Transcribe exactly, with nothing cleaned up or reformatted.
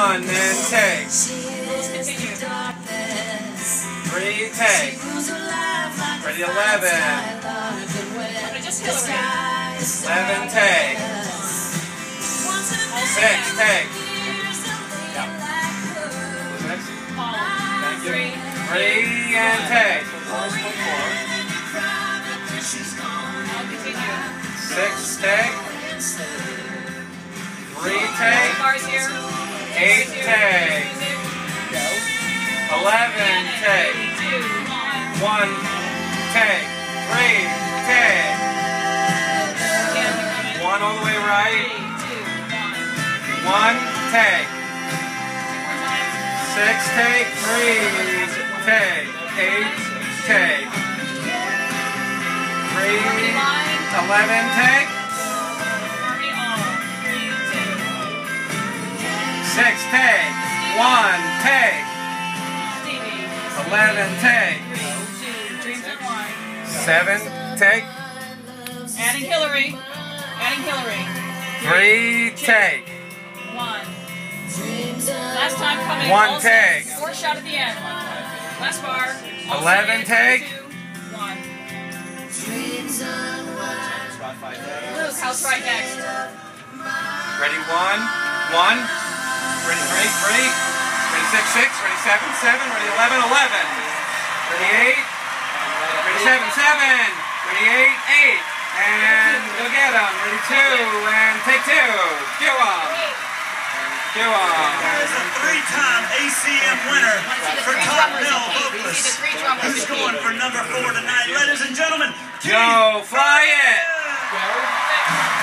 one, and take. Continue. Three, take. Ready, eleven. Just Hillary. Eleven, take. Six, take. Yeah. Who's next? Thank you. Three, and take. Six, take. Three, take. Eight, take. Eleven, take. One, take. Three, take. One all the way right. One, take. Six, take. Three, take. Eight, take. Three, eleven, take. Six, take. One, take. Eleven, take. Seven, take. Adding Hillary. Adding Hillary. Three, take. One. Last time coming. One, take. Four shot at the end. Last bar. Eleven, take. One. Luke, house right next. Ready, one. One. Ready, three, three. Ready, six, six. Ready, seven, seven. Ready, eleven, eleven. Ready, eight. Ready, seven, seven. Ready, eight, eight. And go get them. Ready, two. And take two. Go on. Go on. There is a three-time A C M winner for top male vocalist. Who's going for number four tonight, ladies and gentlemen? Go, fly it. Go.